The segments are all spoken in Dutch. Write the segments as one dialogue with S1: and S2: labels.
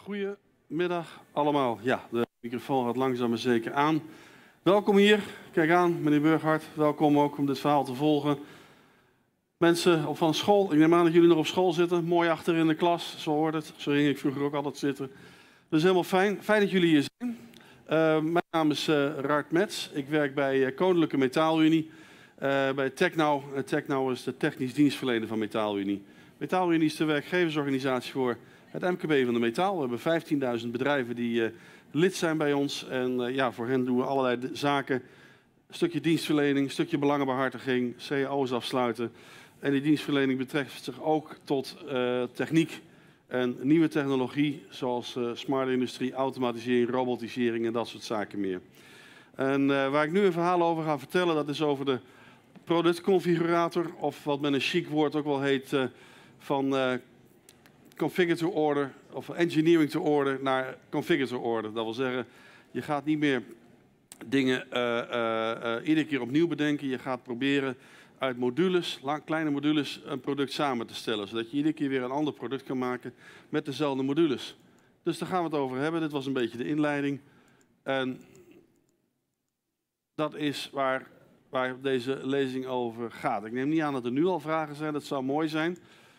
S1: Goedemiddag allemaal. Ja, de microfoon gaat langzaam maar zeker aan. Welkom hier. Kijk aan, meneer Burghardt. Welkom ook om dit verhaal te volgen. Mensen van school, ik neem aan dat jullie nog op school zitten. Mooi achter in de klas, zo hoort het. Zo ging ik vroeger ook altijd zitten. Dus helemaal fijn. Fijn dat jullie hier zijn. Mijn naam is Rart Metz. Ik werk bij Koninklijke Metaalunie. Bij Technau. Technau is de technisch dienstverlener van Metaalunie. Metaalunie is de werkgeversorganisatie voor het MKB van de metaal. We hebben 15.000 bedrijven die lid zijn bij ons. En ja, voor hen doen we allerlei zaken. Een stukje dienstverlening, een stukje belangenbehartiging, cao's afsluiten. En die dienstverlening betreft zich ook tot techniek en nieuwe technologie. Zoals smart industrie, automatisering, robotisering en dat soort zaken meer. En waar ik nu een verhaal over ga vertellen, dat is over de productconfigurator. Of wat met een chic woord ook wel heet van configure to order of engineering to order naar configure to order. Dat wil zeggen, je gaat niet meer dingen iedere keer opnieuw bedenken. Je gaat proberen uit modules, kleine modules, een product samen te stellen. Zodat je iedere keer weer een ander product kan maken met dezelfde modules. Dus daar gaan we het over hebben. Dit was een beetje de inleiding. En dat is waar deze lezing over gaat. Ik neem niet aan dat er nu al vragen zijn. Dat zou mooi zijn.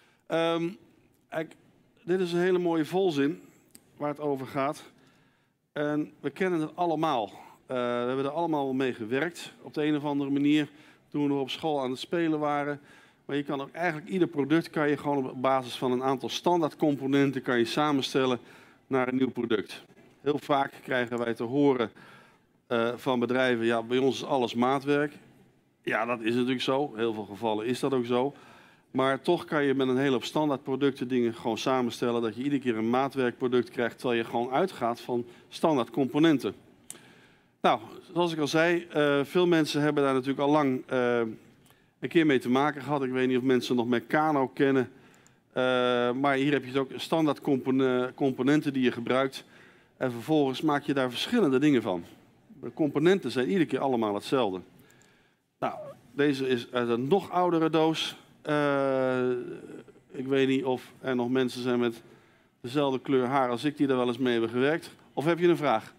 S1: Dit is een hele mooie volzin waar het over gaat. En we kennen het allemaal. We hebben er allemaal mee gewerkt. Op de een of andere manier toen we nog op school aan het spelen waren. Maar je kan ook eigenlijk ieder product kan je gewoon op basis van een aantal standaardcomponenten kan je samenstellen naar een nieuw product. Heel vaak krijgen wij te horen van bedrijven, ja, bij ons is alles maatwerk. Ja, dat is natuurlijk zo. In heel veel gevallen is dat ook zo. Maar toch kan je met een hele hoop standaardproducten dingen gewoon samenstellen dat je iedere keer een maatwerkproduct krijgt terwijl je gewoon uitgaat van standaardcomponenten. Nou, zoals ik al zei, veel mensen hebben daar natuurlijk al lang een keer mee te maken gehad. Ik weet niet of mensen nog Meccano kennen. Maar hier heb je ook standaard componenten die je gebruikt. En vervolgens maak je daar verschillende dingen van. De componenten zijn iedere keer allemaal hetzelfde. Nou, deze is uit een nog oudere doos. Ik weet niet of er nog mensen zijn met dezelfde kleur haar als ik die er wel eens mee hebben gewerkt. Of heb je een vraag?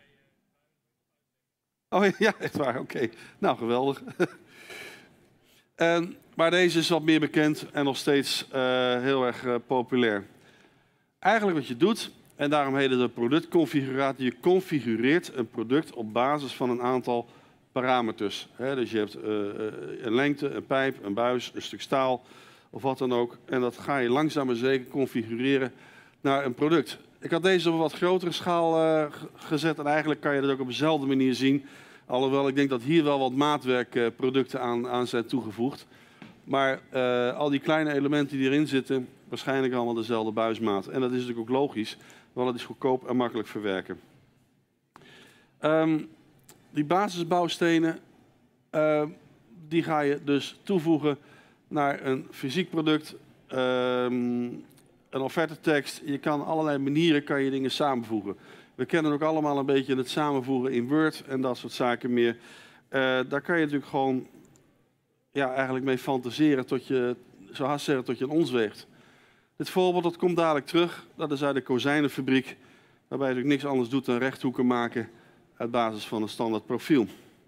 S1: Oh ja, echt waar, oké. Nou, geweldig. Maar deze is wat meer bekend en nog steeds heel erg populair. Eigenlijk wat je doet, en daarom heet het een productconfigurator, je configureert een product op basis van een aantal parameters. Dus je hebt een lengte, een pijp, een buis, een stuk staal of wat dan ook. En dat ga je langzaam maar zeker configureren naar een product. Ik had deze op een wat grotere schaal gezet en eigenlijk kan je dat ook op dezelfde manier zien. Alhoewel ik denk dat hier wel wat maatwerkproducten aan zijn toegevoegd. Maar al die kleine elementen die erin zitten, waarschijnlijk allemaal dezelfde buismaat. En dat is natuurlijk ook logisch, want het is goedkoop en makkelijk verwerken. Die basisbouwstenen, die ga je dus toevoegen naar een fysiek product, een offertetekst. Je kan allerlei manieren kan je dingen samenvoegen. We kennen ook allemaal een beetje het samenvoegen in Word en dat soort zaken meer. Daar kan je natuurlijk gewoon eigenlijk mee fantaseren tot je, zo haast zeggen, tot je een ons weegt. Dit voorbeeld dat komt dadelijk terug. Dat is uit de kozijnenfabriek, waarbij je natuurlijk niks anders doet dan rechthoeken maken uit basis van een standaard profiel.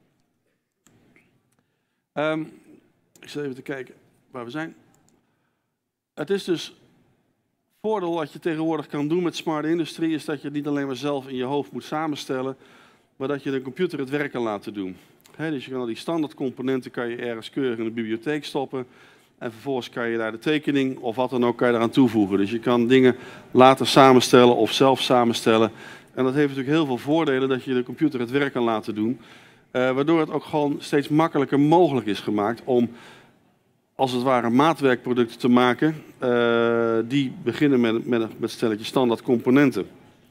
S1: Ik zit even te kijken waar we zijn. Het is dus voordeel wat je tegenwoordig kan doen met smart industry is dat je het niet alleen maar zelf in je hoofd moet samenstellen, maar dat je de computer het werk kan laten doen. Dus je kan al die standaardcomponenten kan je ergens keurig in de bibliotheek stoppen en vervolgens kan je daar de tekening of wat dan ook kan je eraan toevoegen. Dus je kan dingen later samenstellen of zelf samenstellen. En dat heeft natuurlijk heel veel voordelen dat je de computer het werk kan laten doen, waardoor het ook gewoon steeds makkelijker mogelijk is gemaakt om als het ware maatwerkproducten te maken, die beginnen met een stelletje standaard componenten.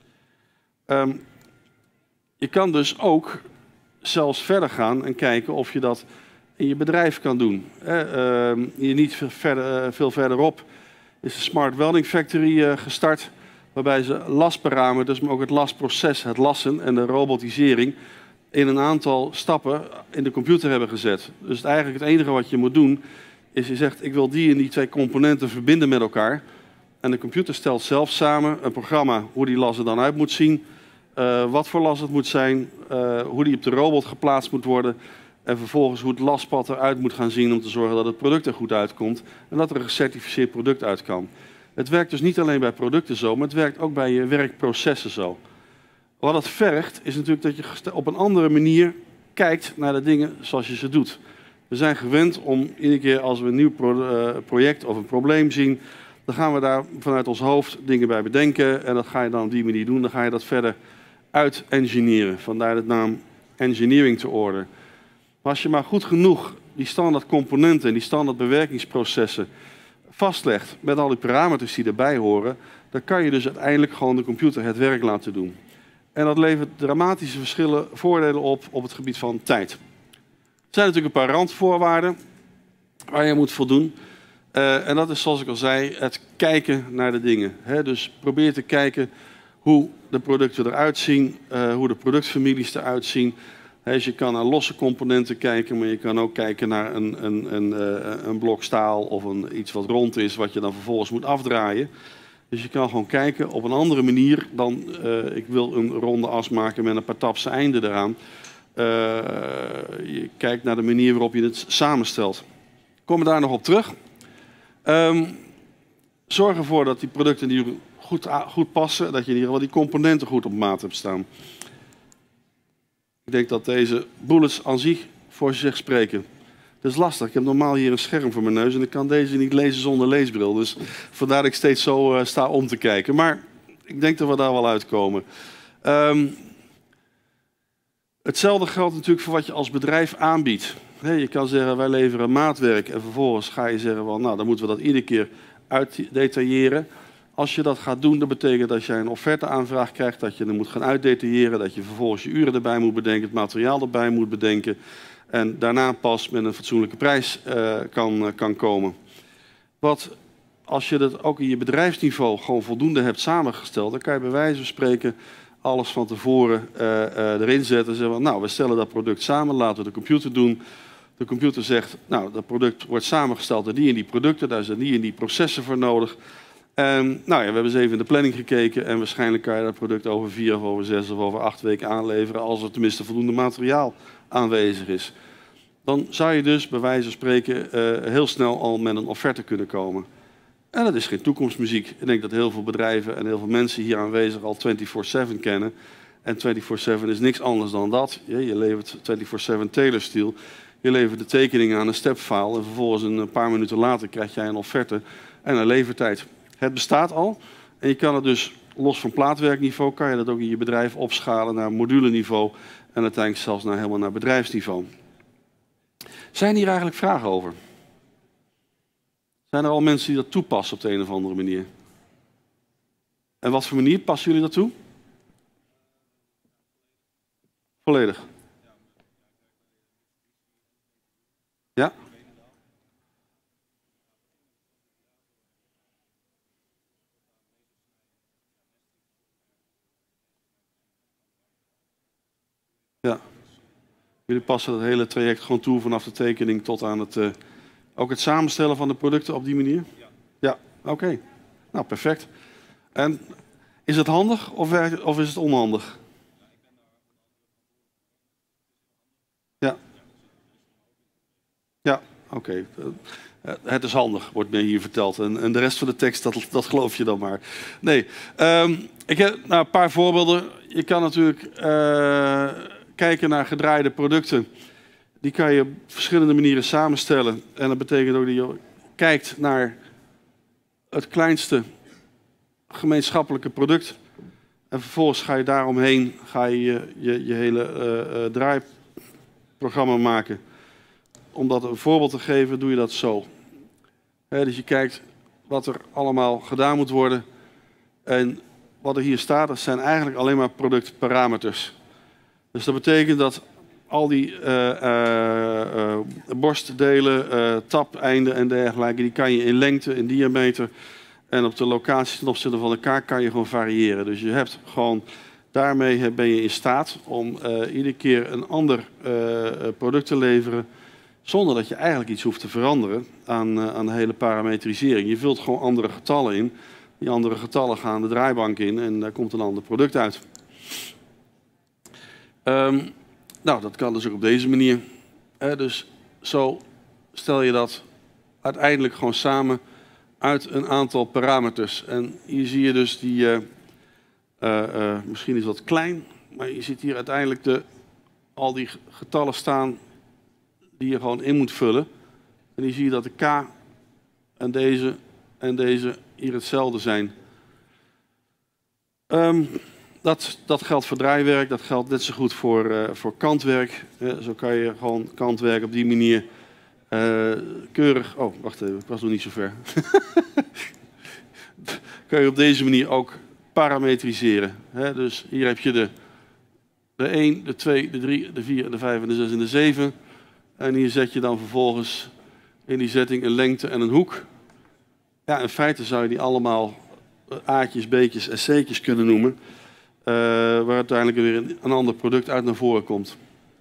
S1: Je kan dus ook zelfs verder gaan en kijken of je dat in je bedrijf kan doen. Hier niet veel verderop is de Smart Welding Factory gestart, waarbij ze lasparameters, maar ook het lasproces, het lassen en de robotisering in een aantal stappen in de computer hebben gezet. Dus eigenlijk het enige wat je moet doen is je zegt, ik wil die en die twee componenten verbinden met elkaar. En de computer stelt zelf samen een programma hoe die las er dan uit moet zien. Wat voor las het moet zijn. Hoe die op de robot geplaatst moet worden. En vervolgens hoe het laspad eruit moet gaan zien om te zorgen dat het product er goed uitkomt. En dat er een gecertificeerd product uit kan. Het werkt dus niet alleen bij producten zo, maar het werkt ook bij je werkprocessen zo. Wat het vergt is natuurlijk dat je op een andere manier kijkt naar de dingen zoals je ze doet. We zijn gewend om iedere keer als we een nieuw project of een probleem zien, dan gaan we daar vanuit ons hoofd dingen bij bedenken. En dat ga je dan op die manier doen. Dan ga je dat verder uit-engineeren. Vandaar de naam engineering to order. Maar als je maar goed genoeg die standaard componenten en die standaard bewerkingsprocessen vastlegt met al die parameters die erbij horen, dan kan je dus uiteindelijk gewoon de computer het werk laten doen. En dat levert dramatische voordelen op het gebied van tijd. Er zijn natuurlijk een paar randvoorwaarden waar je moet voldoen. En dat is, zoals ik al zei, het kijken naar de dingen. Dus probeer te kijken hoe de producten eruit zien, hoe de productfamilies eruit zien. Dus je kan naar losse componenten kijken, maar je kan ook kijken naar een blok staal of iets wat rond is, wat je dan vervolgens moet afdraaien. Dus je kan gewoon kijken op een andere manier dan ik wil een ronde as maken met een paar tapse einden eraan. Je kijkt naar de manier waarop je het samenstelt. Kom daar nog op terug. Zorg ervoor dat die producten die goed passen, dat je in ieder geval die componenten goed op maat hebt staan. Ik denk dat deze bullets aan zich voor zich spreken. Dat is lastig. Ik heb normaal hier een scherm voor mijn neus en ik kan deze niet lezen zonder leesbril. Dus vandaar dat ik steeds zo sta om te kijken. Maar ik denk dat we daar wel uitkomen. Hetzelfde geldt natuurlijk voor wat je als bedrijf aanbiedt. Je kan zeggen, wij leveren maatwerk en vervolgens ga je zeggen, well, nou, dan moeten we dat iedere keer uitdetailleren. Als je dat gaat doen, dat betekent dat jij een offerteaanvraag krijgt, dat je er moet gaan uitdetailleren, dat je vervolgens je uren erbij moet bedenken, het materiaal erbij moet bedenken en daarna pas met een fatsoenlijke prijs kan komen. Als je dat ook in je bedrijfsniveau gewoon voldoende hebt samengesteld, dan kan je bij wijze van spreken alles van tevoren erin zetten en zeggen, nou, we stellen dat product samen, laten we de computer doen. De computer zegt, nou, dat product wordt samengesteld door die en die producten, daar zijn die en die processen voor nodig. Nou ja, we hebben eens even in de planning gekeken en waarschijnlijk kan je dat product over 4 of over 6 of over 8 weken aanleveren als er tenminste voldoende materiaal aanwezig is. Dan zou je dus bij wijze van spreken heel snel al met een offerte kunnen komen. En dat is geen toekomstmuziek. Ik denk dat heel veel bedrijven en heel veel mensen hier aanwezig al 24/7 kennen. En 24/7 is niks anders dan dat. Je levert 24/7 tailor-steel. Je levert de tekeningen aan een stepfile en vervolgens een paar minuten later krijg jij een offerte en een levertijd. Het bestaat al en je kan het dus los van plaatwerkniveau, kan je dat ook in je bedrijf opschalen naar moduleniveau en uiteindelijk zelfs helemaal naar bedrijfsniveau. Zijn hier eigenlijk vragen over? Zijn er al mensen die dat toepassen op de een of andere manier? En wat voor manier passen jullie dat toe? Volledig. Ja? Ja. Jullie passen het hele traject gewoon toe vanaf de tekening tot aan ook het samenstellen van de producten op die manier? Ja, oké. Nou, perfect. En is het handig of is het onhandig? Ja. Ja, oké. Het is handig, wordt mij hier verteld. En de rest van de tekst, dat geloof je dan maar. Nee, ik heb een paar voorbeelden. Je kan natuurlijk kijken naar gedraaide producten. Die kan je op verschillende manieren samenstellen. En dat betekent ook dat je kijkt naar het kleinste gemeenschappelijke product. En vervolgens ga je daaromheen je hele draaiprogramma maken. Om dat een voorbeeld te geven, doe je dat zo. Dus je kijkt wat er allemaal gedaan moet worden. En wat er hier staat, dat zijn eigenlijk alleen maar productparameters. Dus dat betekent dat al die borstdelen, tapeinden en dergelijke, die kan je in lengte, in diameter en op de locatie ten opzichte van elkaar kan je gewoon variëren. Dus je hebt gewoon, daarmee ben je in staat om iedere keer een ander product te leveren, zonder dat je eigenlijk iets hoeft te veranderen aan de hele parametrisering. Je vult gewoon andere getallen in, Die andere getallen gaan de draaibank in en daar komt een ander product uit. Nou, dat kan dus ook op deze manier. Dus zo stel je dat uiteindelijk gewoon samen uit een aantal parameters. En hier zie je dus die, misschien is dat klein, maar je ziet hier uiteindelijk al die getallen staan die je gewoon in moet vullen. En hier zie je dat de K en deze hier hetzelfde zijn. Dat geldt voor draaiwerk, dat geldt net zo goed voor kantwerk. Zo kan je gewoon kantwerk op die manier keurig... Oh, wacht even, ik was nog niet zo ver. Kan je op deze manier ook parametriseren. Dus hier heb je de 1, de 2, de 3, de 4, de 5, de 6 en de 7. En hier zet je dan vervolgens in die setting een lengte en een hoek. Ja, in feite zou je die allemaal A'tjes, B'tjes en C'tjes kunnen noemen. Waar uiteindelijk weer een ander product uit naar voren komt.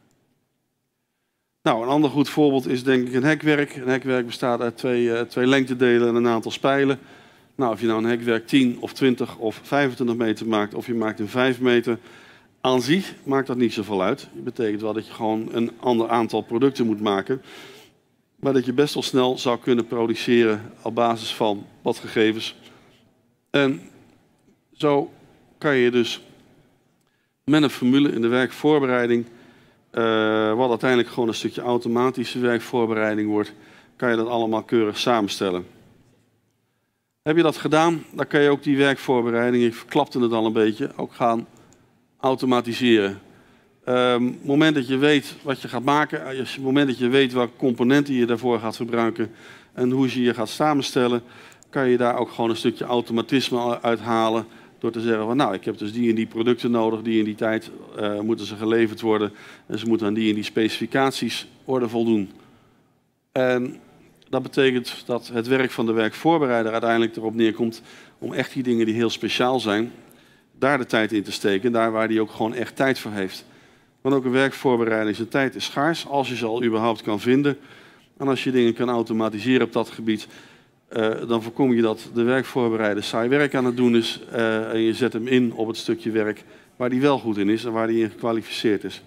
S1: Nou, een ander goed voorbeeld is denk ik een hekwerk. Een hekwerk bestaat uit twee lengtedelen en een aantal spijlen. Nou, of je nou een hekwerk 10 of 20 of 25 meter maakt, of je maakt een 5 meter, aan zich maakt dat niet zoveel uit. Dat betekent wel dat je gewoon een ander aantal producten moet maken. Maar dat je best wel snel zou kunnen produceren op basis van wat gegevens. En zo kan je dus met een formule in de werkvoorbereiding, wat uiteindelijk gewoon een stukje automatische werkvoorbereiding wordt, kan je dat allemaal keurig samenstellen. Heb je dat gedaan, dan kan je ook die werkvoorbereiding, ik verklapte het al een beetje, ook gaan automatiseren. Het moment dat je weet wat je gaat maken, het moment dat je weet welke componenten je daarvoor gaat verbruiken en hoe je je gaat samenstellen, kan je daar ook gewoon een stukje automatisme uithalen door te zeggen van nou, ik heb dus die en die producten nodig, die in die tijd moeten ze geleverd worden en ze moeten aan die en die specificaties worden voldoen. En dat betekent dat het werk van de werkvoorbereider uiteindelijk erop neerkomt om echt die dingen die heel speciaal zijn, daar de tijd in te steken, daar waar die ook gewoon echt tijd voor heeft. Want ook een werkvoorbereider, zijn tijd is schaars, als je ze al überhaupt kan vinden. En als je dingen kan automatiseren op dat gebied, dan voorkom je dat de werkvoorbereider saai werk aan het doen is. En je zet hem in op het stukje werk waar die wel goed in is en waar die in gekwalificeerd is.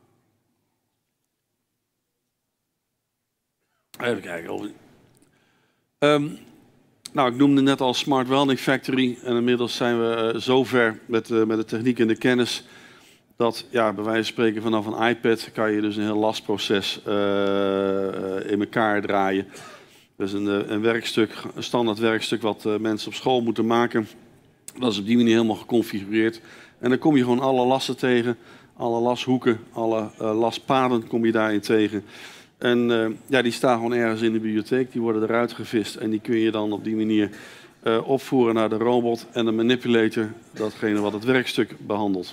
S1: Even kijken. Nou, ik noemde net al Smart Welding Factory. En inmiddels zijn we zover met de techniek en de kennis dat, ja, bij wijze van spreken vanaf een iPad kan je dus een heel lastproces in elkaar draaien. Dus een werkstuk, een standaard werkstuk wat mensen op school moeten maken. Dat is op die manier helemaal geconfigureerd. En dan kom je gewoon alle lassen tegen, alle lashoeken, alle laspaden kom je daarin tegen. En ja, die staan gewoon ergens in de bibliotheek, die worden eruit gevist en die kun je dan op die manier opvoeren naar de robot en de manipulator, datgene wat het werkstuk behandelt.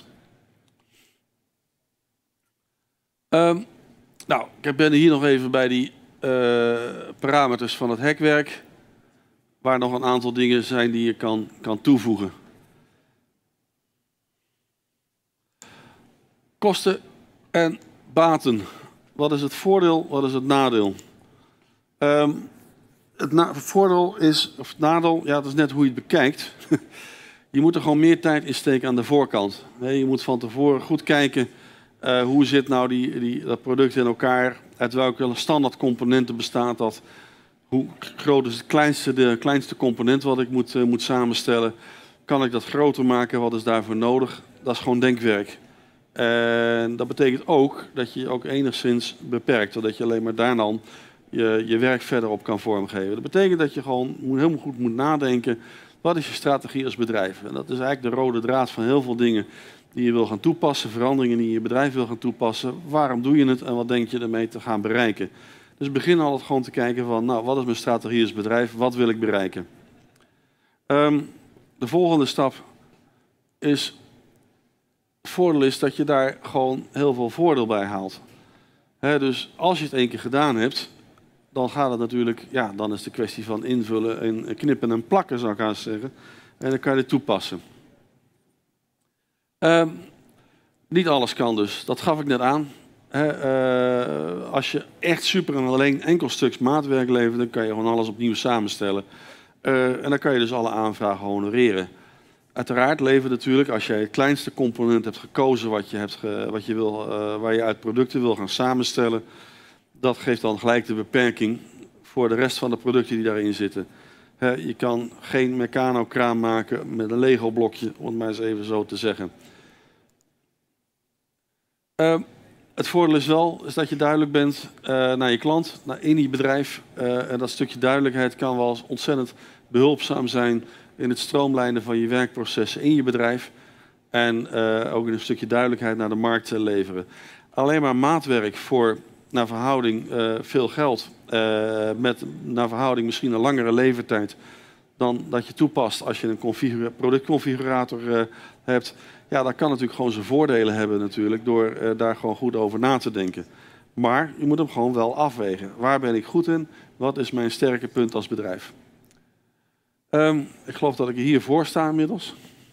S1: Nou, ik ben hier nog even bij die parameters van het hekwerk, waar nog een aantal dingen zijn die je kan toevoegen. Kosten en baten. Wat is het voordeel, wat is het nadeel? Het voordeel is, of het nadeel, ja, dat is net hoe je het bekijkt. Je moet er gewoon meer tijd in steken aan de voorkant. Je moet van tevoren goed kijken hoe zit nou dat product in elkaar, uit welke standaard componenten bestaat dat, hoe groot is de kleinste component wat ik moet samenstellen, kan ik dat groter maken, wat is daarvoor nodig? Dat is gewoon denkwerk. En dat betekent ook dat je je ook enigszins beperkt, zodat je alleen maar daar dan je werk verder op kan vormgeven. Dat betekent dat je gewoon helemaal goed moet nadenken, wat is je strategie als bedrijf? En dat is eigenlijk de rode draad van heel veel dingen die je wil gaan toepassen, veranderingen die je bedrijf wil gaan toepassen. Waarom doe je het en wat denk je ermee te gaan bereiken? Dus begin altijd gewoon te kijken van, nou, wat is mijn strategie als bedrijf? Wat wil ik bereiken? De volgende stap is, het voordeel is dat je daar gewoon heel veel voordeel bij haalt. Dus als je het één keer gedaan hebt, dan gaat het natuurlijk, ja, dan is de kwestie van invullen en knippen en plakken, zou ik haast zeggen. En dan kan je het toepassen. Niet alles kan dus, dat gaf ik net aan. Als je echt super en alleen enkel stuks maatwerk levert, dan kan je gewoon alles opnieuw samenstellen. En dan kan je dus alle aanvragen honoreren. Uiteraard levert natuurlijk, als jij het kleinste component hebt gekozen waar je uit producten wil gaan samenstellen, dat geeft dan gelijk de beperking voor de rest van de producten die daarin zitten. Je kan geen Meccano-kraan maken met een Lego-blokje, om het maar eens even zo te zeggen. Het voordeel is wel dat je duidelijk bent naar je klant, in je bedrijf. En dat stukje duidelijkheid kan wel ontzettend behulpzaam zijn in het stroomlijnen van je werkprocessen in je bedrijf. En ook in een stukje duidelijkheid naar de markt leveren. Alleen maar maatwerk voor naar verhouding veel geld, met naar verhouding misschien een langere levertijd dan dat je toepast als je een productconfigurator hebt. Ja, dat kan natuurlijk gewoon zijn voordelen hebben natuurlijk, door daar gewoon goed over na te denken. Maar je moet hem gewoon wel afwegen. Waar ben ik goed in? Wat is mijn sterke punt als bedrijf? Ik geloof dat ik hiervoor sta inmiddels.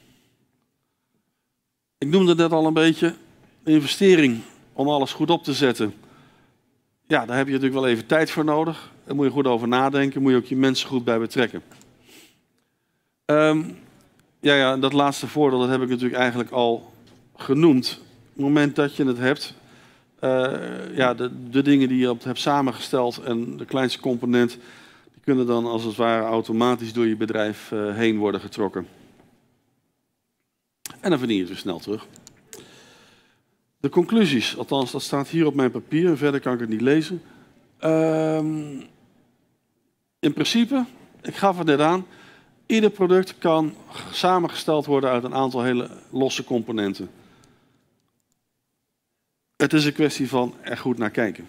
S1: Ik noemde net al een beetje investering om alles goed op te zetten. Ja, daar heb je natuurlijk wel even tijd voor nodig. Daar moet je goed over nadenken. Moet je ook je mensen goed bij betrekken. Dat laatste voordeel, dat heb ik natuurlijk eigenlijk al genoemd. Op het moment dat je het hebt, de dingen die je hebt samengesteld en de kleinste component, die kunnen dan als het ware automatisch door je bedrijf heen worden getrokken. En dan verdien je het weer snel terug. De conclusies, althans dat staat hier op mijn papier, en verder kan ik het niet lezen. In principe, ik gaf het net aan, ieder product kan samengesteld worden uit een aantal hele losse componenten. Het is een kwestie van er goed naar kijken.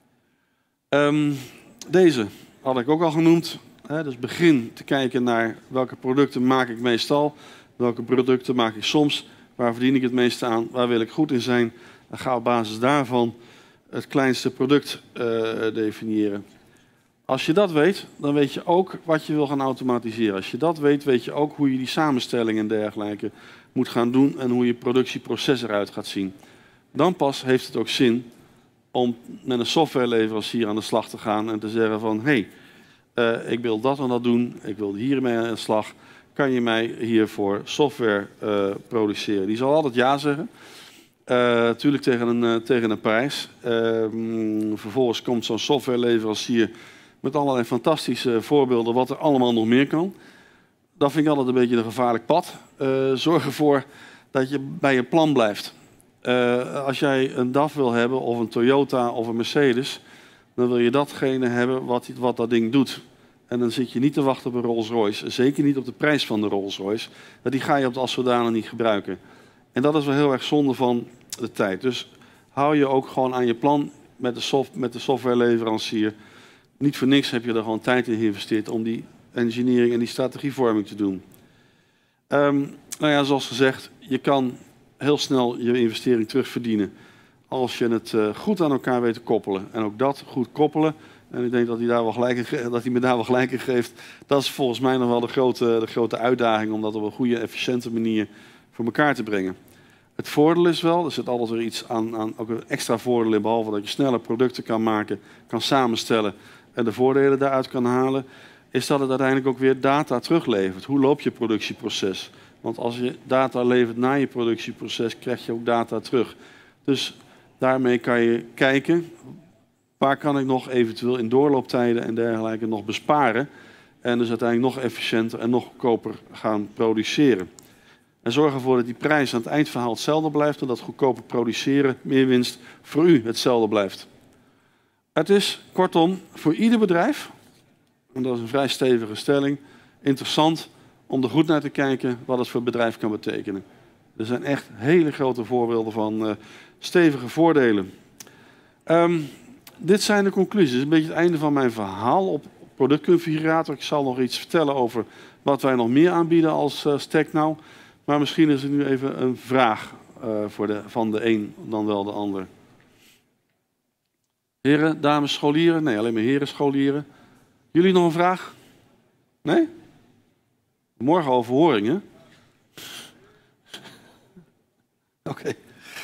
S1: Deze had ik ook al genoemd. Dus begin te kijken naar welke producten maak ik meestal, welke producten maak ik soms, waar verdien ik het meeste aan, waar wil ik goed in zijn. Dan ga op basis daarvan het kleinste product definiëren. Als je dat weet, dan weet je ook wat je wil gaan automatiseren. Als je dat weet, weet je ook hoe je die samenstelling en dergelijke moet gaan doen en hoe je productieproces eruit gaat zien. Dan pas heeft het ook zin om met een softwareleverancier aan de slag te gaan en te zeggen van ik wil dat en dat doen, ik wil hiermee aan de slag. Kan je mij hiervoor software produceren? Die zal altijd ja zeggen. Natuurlijk tegen een prijs. Vervolgens komt zo'n softwareleverancier met allerlei fantastische voorbeelden wat er allemaal nog meer kan. Dat vind ik altijd een beetje een gevaarlijk pad. Zorg ervoor dat je bij je plan blijft. Als jij een DAF wil hebben of een Toyota of een Mercedes, dan wil je datgene hebben wat dat ding doet. En dan zit je niet te wachten op een Rolls-Royce. Zeker niet op de prijs van de Rolls-Royce. Die ga je als zodanig niet gebruiken. En dat is wel heel erg zonde van de tijd. Dus hou je ook gewoon aan je plan met de softwareleverancier. Niet voor niks heb je er gewoon tijd in geïnvesteerd om die engineering en die strategievorming te doen. Zoals gezegd, je kan heel snel je investering terugverdienen als je het goed aan elkaar weet te koppelen. En ook dat goed koppelen. En ik denk dat hij me daar wel gelijk in geeft. Dat is volgens mij nog wel de grote uitdaging om dat op een goede, efficiënte manier voor elkaar te brengen. Het voordeel is wel, er zit altijd weer iets aan ook een extra voordeel in, behalve dat je sneller producten kan maken, kan samenstellen en de voordelen daaruit kan halen, is dat het uiteindelijk ook weer data teruglevert. Hoe loopt je productieproces? Want als je data levert na je productieproces, krijg je ook data terug. Dus daarmee kan je kijken, waar kan ik nog eventueel in doorlooptijden en dergelijke nog besparen? En dus uiteindelijk nog efficiënter en nog goedkoper gaan produceren. En zorg ervoor dat die prijs aan het eindverhaal hetzelfde blijft en dat goedkoper produceren, meer winst voor u hetzelfde blijft. Het is kortom voor ieder bedrijf, en dat is een vrij stevige stelling, interessant om er goed naar te kijken wat het voor bedrijf kan betekenen. Er zijn echt hele grote voorbeelden van stevige voordelen. Dit zijn de conclusies. Dit is een beetje het einde van mijn verhaal op productconfigurator. Ik zal nog iets vertellen over wat wij nog meer aanbieden als StackNow. Maar misschien is er nu even een vraag van de een dan wel de ander. Heren, dames, scholieren? Nee, alleen maar heren, scholieren. Jullie nog een vraag? Nee? Morgen overhoring, hè? Oké.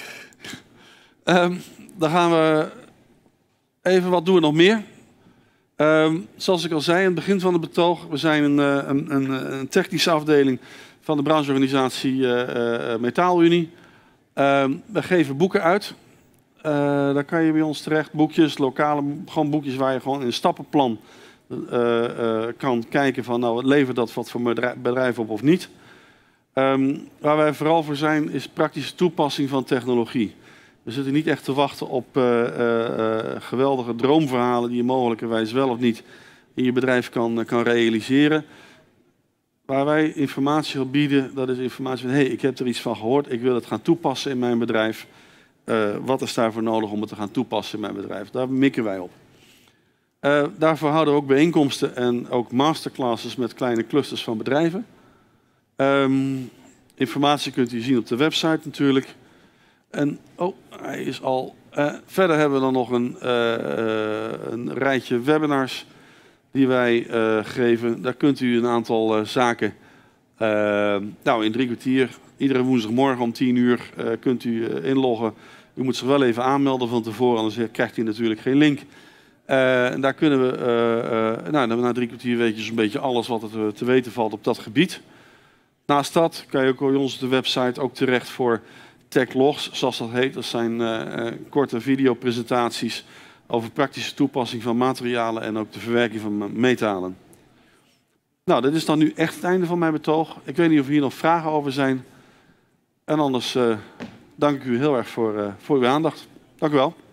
S1: Dan gaan we even, wat doen we nog meer? Zoals ik al zei in het begin van het betoog, we zijn een technische afdeling van de brancheorganisatie Metaalunie. We geven boeken uit. Daar kan je bij ons terecht. Boekjes, lokale, gewoon boekjes waar je gewoon in een stappenplan kan kijken van nou, levert dat wat voor bedrijf op of niet. Waar wij vooral voor zijn is praktische toepassing van technologie. We zitten niet echt te wachten op geweldige droomverhalen die je mogelijkerwijs wel of niet in je bedrijf kan realiseren. Waar wij informatie op bieden, dat is informatie van hey, ik heb er iets van gehoord, ik wil het gaan toepassen in mijn bedrijf. Wat is daarvoor nodig om het te gaan toepassen in mijn bedrijf? Daar mikken wij op. Daarvoor houden we ook bijeenkomsten en ook masterclasses met kleine clusters van bedrijven. Informatie kunt u zien op de website natuurlijk. En hij is al. Verder hebben we dan nog een rijtje webinars die wij geven. Daar kunt u een aantal zaken in 3 kwartier. Iedere woensdagmorgen om 10 uur kunt u inloggen. U moet zich wel even aanmelden van tevoren, anders krijgt u natuurlijk geen link. En daar kunnen we na 3 kwartier weet je zo'n beetje alles wat er te weten valt op dat gebied. Naast dat kan je ook bij ons op de website ook terecht voor techlogs, zoals dat heet. Dat zijn korte videopresentaties over praktische toepassing van materialen en ook de verwerking van metalen. Nou, dit is dan nu echt het einde van mijn betoog. Ik weet niet of hier nog vragen over zijn. En anders dank ik u heel erg voor uw aandacht. Dank u wel.